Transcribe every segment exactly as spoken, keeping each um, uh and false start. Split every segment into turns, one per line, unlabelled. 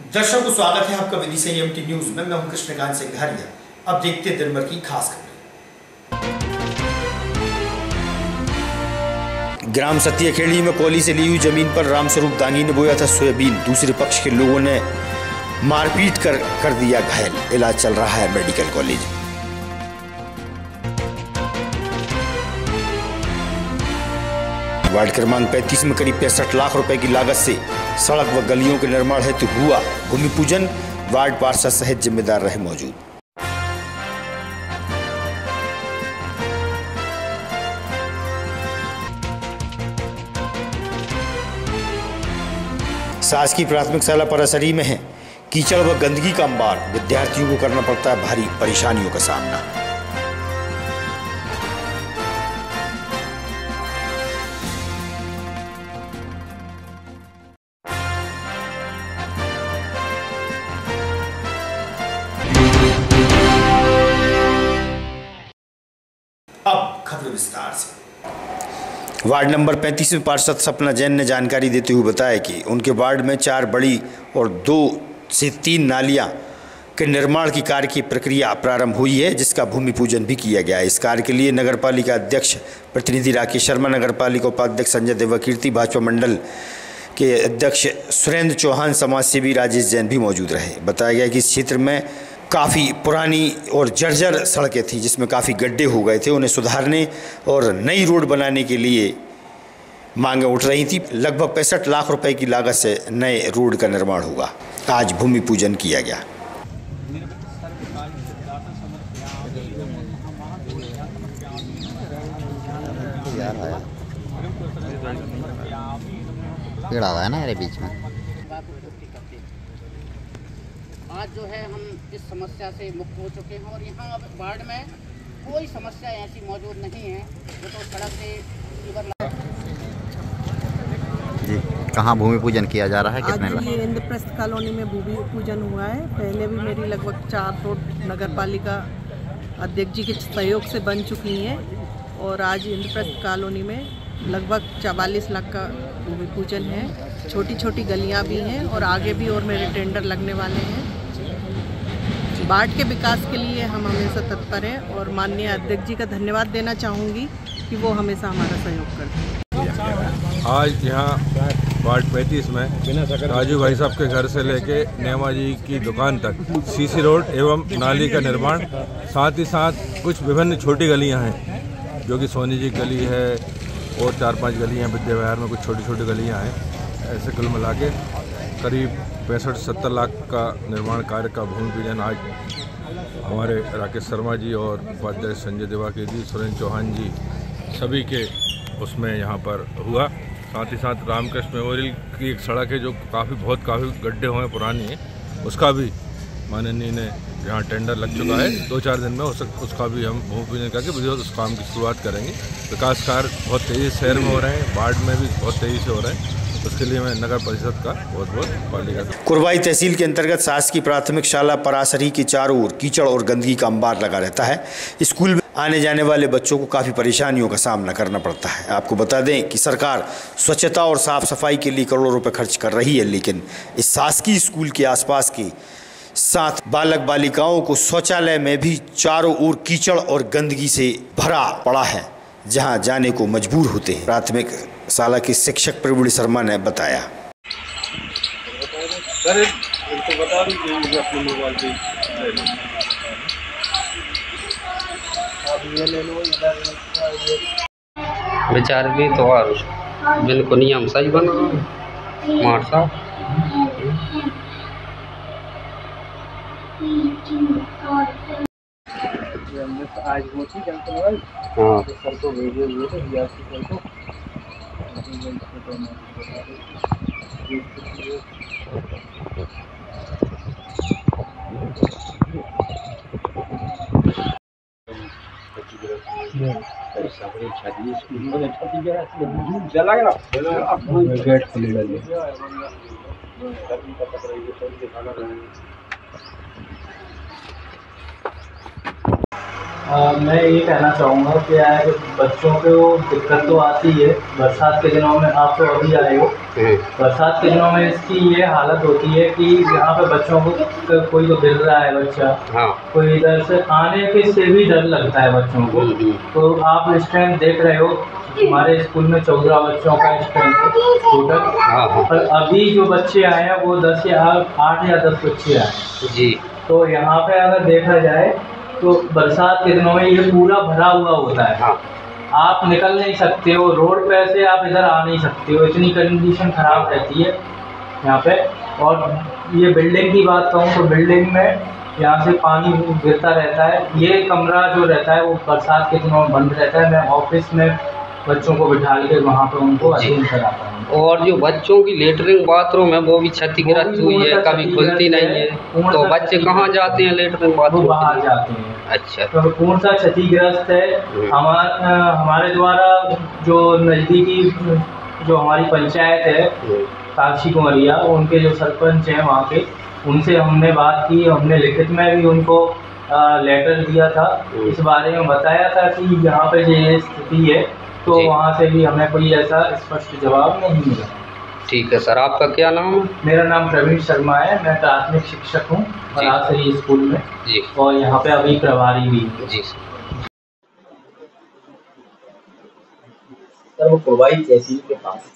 दर्शकों को स्वागत है आपका विधि से एम टी न्यूज में। मैं हूं कृष्णकांत सिंघारिया। अब देखते हैं दिन भर की खास खबरें। ग्राम सतियाखेड़ी में कोली से ली हुई जमीन पर रामस्वरूप दांगी ने बोया था सोयाबीन। दूसरे पक्ष के लोगों ने मारपीट कर कर दिया घायल। इलाज चल रहा है मेडिकल कॉलेज। वार्ड क्रमांक पैंतीस में करीब पैंसठ लाख रुपए की लागत से सड़क व गलियों के निर्माण हेतु हुआ भूमि पूजन। वार्ड पार्षद सहित जिम्मेदार रहे मौजूद। शासकीय प्राथमिक शाला परासरी में है कीचड़ व गंदगी का अंबार। विद्यार्थियों को करना पड़ता है भारी परेशानियों का सामना। अब खबर विस्तार से। वार्ड नंबर पैंतीस में पार्षद सपना जैन ने जानकारी देते हुए बताया कि उनके वार्ड में चार बड़ी और दो से तीन नालियां के निर्माण की कार्य की प्रक्रिया प्रारंभ हुई है, जिसका भूमि पूजन भी किया गया है। इस कार्य के लिए नगर पालिका अध्यक्ष प्रतिनिधि राकेश शर्मा, नगर पालिका उपाध्यक्ष संजय देवाकीर्ति, भाजपा मंडल के अध्यक्ष सुरेंद्र चौहान, समाज सेवी राजेश जैन भी मौजूद रहे। बताया गया कि इस क्षेत्र में काफ़ी पुरानी और जर्जर सड़कें थी, जिसमें काफ़ी गड्ढे हो गए थे। उन्हें सुधारने और नई रोड बनाने के लिए मांगें उठ रही थी। लगभग पैंसठ लाख रुपए की लागत से नए रोड का निर्माण होगा। आज भूमि पूजन किया गया।
पेड़ आ गया ना मेरे बीच में।
आज जो है हम इस समस्या से मुक्त हो चुके हैं और यहाँ अब वार्ड में कोई समस्या ऐसी मौजूद नहीं है जो तो सड़क से
जी। कहाँ भूमि पूजन किया जा रहा है? कितने
आज ये इंद्रप्रस्थ कॉलोनी में भूमि पूजन हुआ है। पहले भी मेरी लगभग चार रोड नगर पालिका अध्यक्ष जी के सहयोग से बन चुकी हैं और आज इंद्रप्रस्थ कॉलोनी में लगभग चवालीस लाख का भूमि पूजन है। छोटी छोटी गलियां भी हैं और आगे भी और मेरे टेंडर लगने वाले हैं। वार्ड के विकास के लिए हम हमेशा तत्पर हैं और माननीय अध्यक्ष जी का धन्यवाद देना चाहूँगी कि वो हमेशा हमारा सहयोग करते हैं।
आज यहाँ वार्ड पैंतीस में राजू भाई साहब के घर से लेके नेमा जी की दुकान तक सीसी रोड एवं नाली का निर्माण, साथ ही साथ कुछ विभिन्न छोटी गलियाँ हैं जो कि सोनी जी गली है और चार पांच गलियाँ विद्या विहार में कुछ छोटी छोटी गलियाँ हैं। ऐसे कुल मिला के करीब पैंसठ सत्तर लाख का निर्माण कार्य का भूमि पूजन आज हमारे राकेश शर्मा जी और उपाध्यक्ष संजय देवाकीर्ति जी, सुरेंद्र चौहान जी सभी के उसमें यहाँ पर हुआ। साथ ही साथ रामकृष्ण मेमोरियल की एक सड़क है जो काफ़ी बहुत काफ़ी गड्ढे हुए हैं, पुरानी है, उसका भी माननीय ने यहाँ टेंडर लग चुका है। दो चार दिन में उस, उसका भी हम भूमि पूजन करके विधिवत उस काम की शुरुआत करेंगे। विकास कार्य बहुत तेज़ी से शहर में हो रहे हैं, वार्ड में भी बहुत तेज़ी से हो रहे हैं। उसके लिए मैं नगर परिषद का बहुत बहुत पालिका।
कुरवाई तहसील के अंतर्गत शासकीय प्राथमिक शाला परासरी के चारों ओर कीचड़ और गंदगी का अंबार लगा रहता है। स्कूल में आने जाने वाले बच्चों को काफ़ी परेशानियों का सामना करना पड़ता है। आपको बता दें कि सरकार स्वच्छता और साफ सफाई के लिए करोड़ों रुपए खर्च कर रही है, लेकिन इस शासकीय स्कूल के आसपास के साथ बालक बालिकाओं को शौचालय में भी चारों ओर कीचड़ और गंदगी से भरा पड़ा है, जहां जाने को मजबूर होते हैं। प्राथमिक शाला के शिक्षक प्रवीण शर्मा ने बताया।
विचार भी तो और बिल्कुल नियम सही बना मार साहब।
आज मोची जनता है।
हाँ
सर को वीडियो ये तो दिया सर को चला गया गेट खुले वाले आ, मैं ये कहना चाहूँगा कि यार बच्चों को दिक्कत तो आती है बरसात के दिनों में। आप तो अभी आए हो, बरसात के दिनों में इसकी ये हालत होती है कि यहाँ पे बच्चों को कोई तो गिर रहा है बच्चा, हाँ। कोई इधर से आने के से भी डर लगता है बच्चों को। तो आप स्ट्रेंथ देख रहे हो, हमारे स्कूल में चौदह बच्चों का स्ट्रेंथ है टोटल, और अभी जो बच्चे आए हैं वो दस या आठ या दस बच्चे आए हैं जी। तो यहाँ पे अगर देखा जाए तो बरसात के दिनों में ये पूरा भरा हुआ होता है, हाँ। आप निकल नहीं सकते हो, रोड पे से आप इधर आ नहीं सकते हो, इतनी कंडीशन ख़राब रहती है यहाँ पे। और ये बिल्डिंग की बात कहूँ तो बिल्डिंग में यहाँ से पानी गिरता रहता है। ये कमरा जो रहता है वो बरसात के दिनों में बंद रहता है। मैं ऑफिस में बच्चों को बिठा के वहाँ पे उनको अध्ययन कराता हूँ।
और जो बच्चों की लेटरिन बाथरूम है वो भी क्षतिग्रस्त हुई है, कभी खुलती नहीं है, तो बच्चे कहाँ जाते हैं लेटरिन बाथरूम?
बाहर जाते हैं।
अच्छा,
तो कौन सा क्षतिग्रस्त है? हमारा हमारे द्वारा जो नज़दीकी जो हमारी पंचायत है काशी कुंवरिया, उनके जो सरपंच हैं वहाँ के, उनसे हमने बात की, हमने लिखित में भी उनको आ, लेटर दिया था, इस बारे में बताया था कि यहाँ पे ये स्थिति है। तो वहाँ से भी हमें कोई ऐसा स्पष्ट जवाब नहीं मिला।
ठीक है सर, आपका क्या नाम है?
मेरा नाम प्रवीण शर्मा है, मैं प्राथमिक शिक्षक हूँ बरासरी स्कूल में जी, और यहाँ पे अभी प्रभारी भी जी।
सर वो कुरवाई तहसील के पास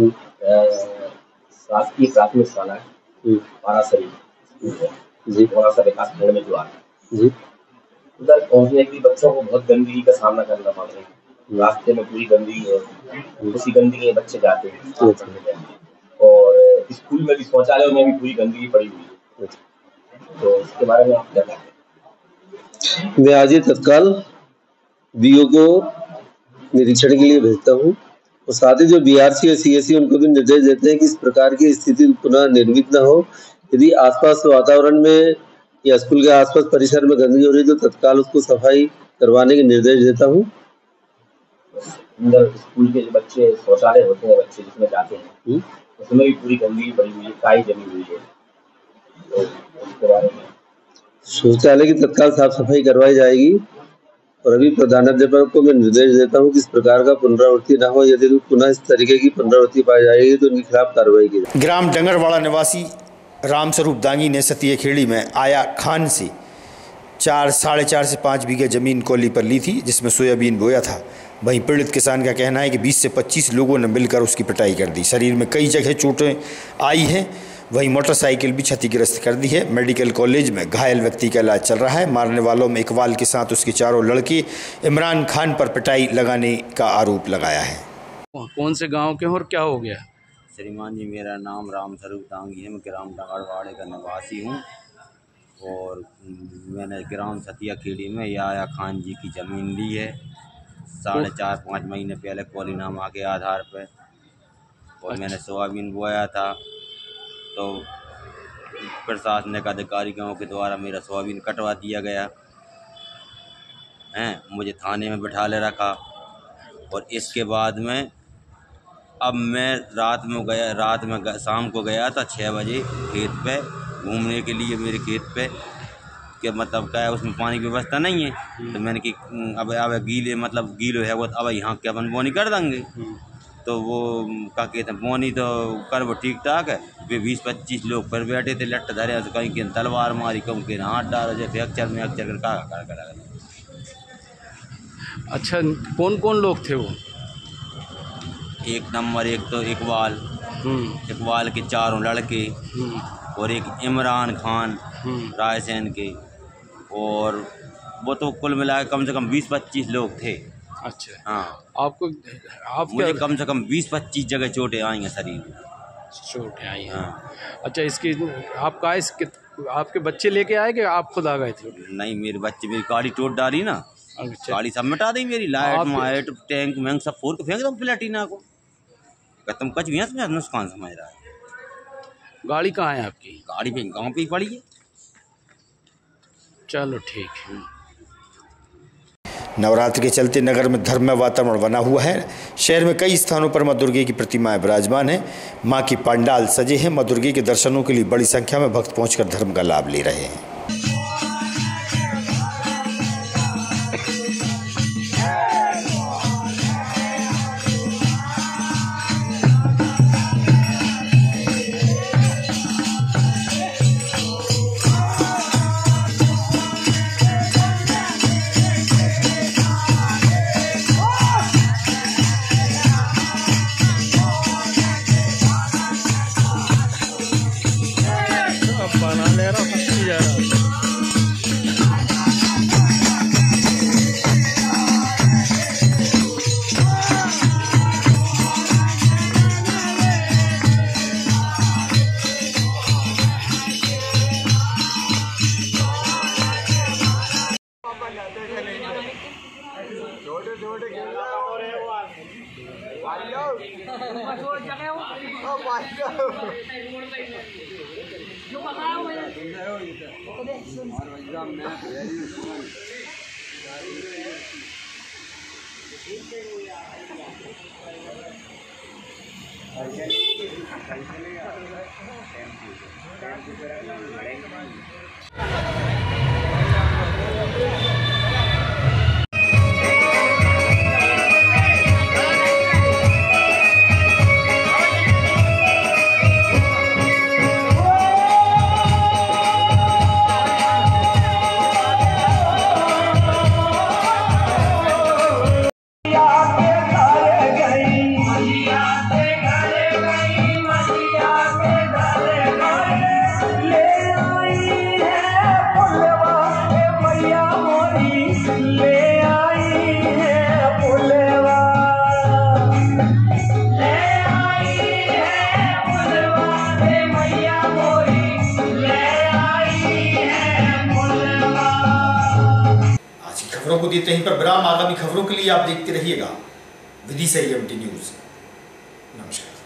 शासकीय प्राथमिक शाला है बरासरी जी, थोड़ा सा विकास खंड में जो आ जी, उधर पहुँचने के लिए बच्चों को बहुत गंदगी का सामना करना पड़ रहा है। रास्ते में पूरी गंदगी है, उसी गंदगी में बच्चे जाते हैं, और स्कूल में भी शौचालयों में भी पूरी गंदगी पड़ी हुई है। तो इसके बारे में आप क्या कहते हैं?
मैं आज ही तत्काल बीओ को निरीक्षण के लिए भेजता हूँ, और साथ ही जो बीआरसी और सीएससी उनको भी निर्देश देते हैं कि इस प्रकार की स्थिति पुनः निर्मित न हो। यदि आसपास वातावरण में या स्कूल के आसपास परिसर में गंदगी हो रही है तो तत्काल उसको सफाई करवाने के निर्देश देता हूँ।
अंदर स्कूल के जो बच्चे शौचालय होते हैं, बच्चे जिसमें जाते हैं, उसमें भी पूरी गंदगी पड़ी हुई है, काई जमी हुई है। तो उसके बारे में
शौचालय की तत्काल साफ सफाई करवाई जाएगी, और अभी प्रधानाध्यापक को मैं निर्देश देता हूं कि इस प्रकार का पुनरावृत्ति न हो। यदि पुनः इस तरीके की पुनरावृत्ति पाई जाएगी तो उनके खिलाफ कार्रवाई की जाएगी।
ग्राम डंगरवाड़ा निवासी रामस्वरूप दांगी ने सतिया खेड़ी में आया खान से चार साढ़े चार से पाँच बीघे ज़मीन कोली पर ली थी, जिसमें सोयाबीन बोया था। वहीं पीड़ित किसान का कहना है कि बीस से पच्चीस लोगों ने मिलकर उसकी पिटाई कर दी। शरीर में कई जगह चोटें आई हैं, वहीं मोटरसाइकिल भी क्षतिग्रस्त कर दी है। मेडिकल कॉलेज में घायल व्यक्ति का इलाज चल रहा है। मारने वालों में इकबाल के साथ उसके चारों लड़के इमरान खान पर पिटाई लगाने का आरोप लगाया है।
कौन से गाँव के और क्या हो गया?
श्रीमान जी, मेरा नाम रामस्वरूप दांगी है, मैं ग्राम डंगरवाड़े का निवासी हूँ, और मैंने ग्राम सतिया खेड़ी में याया खान जी की ज़मीन ली है साढ़े चार पाँच महीने पहले कॉलीनामा के आधार पर, और मैंने सोयाबीन बोया था। तो प्रशासनिक अधिकारियों के द्वारा मेरा सोयाबीन कटवा दिया गया हैं, मुझे थाने में बिठा ले रखा, और इसके बाद में अब मैं रात में गया रात में शाम को गया था छः बजे खेत पे घूमने के लिए, मेरे खेत पे कि मतलब क्या है उसमें पानी की व्यवस्था नहीं है। तो मैंने कि अब अब गीले मतलब गीलो है वो, अब यहाँ क्या अपन बोनी कर देंगे। तो वो क्या कहते हैं बोनी तो कर वो ठीक ठाक है। वे बीस पच्चीस लोग फिर बैठे थे लट्ट धरे, तो कहीं के तलवार मारी, कहूँ के हाथ डाल जैसे अक्षर में अक्षर कर का कर कर।
अच्छा, कौन कौन लोग थे वो?
एक नंबर एक तो इकबाल, इकबाल के चारों लड़के, और एक इमरान खान रायसेन के, और वो तो कुल मिला कम से कम बीस पच्चीस लोग थे।
अच्छा,
हाँ।
आपको आप
मुझे कम से कम बीस पच्चीस जगह चोटें आई हैं शरीर में,
चोटें आई हैं।
हाँ।
अच्छा, इसकी आपका इस आपके बच्चे लेके आए कि आप खुद आ गए थे?
नहीं, मेरे बच्चे, मेरी गाड़ी टोट डाली ना। अच्छा। गाड़ी सब मिटा दी मेरी, लाइट माइट टैंक मैंग सब फोड़ के फेंक दो प्लेटिना को। तुम कुछ भी नुकसान समझ रहा है।
गाड़ी कहाँ है आपकी?
गाड़ी पे गाँव पे ही पड़ी है।
चलो ठीक है।
नवरात्र के चलते नगर में धर्ममय वातावरण बना हुआ है। शहर में कई स्थानों पर मां दुर्गे की प्रतिमाएं विराजमान हैं। मां की पंडाल सजे हैं। मां दुर्गे के दर्शनों के लिए बड़ी संख्या में भक्त पहुंचकर धर्म का लाभ ले रहे हैं।
जा रहा।
खबरों को देते हैं पर विराम। आगामी खबरों के लिए आप देखते रहिएगा विदिशा एएमटी न्यूज। नमस्कार।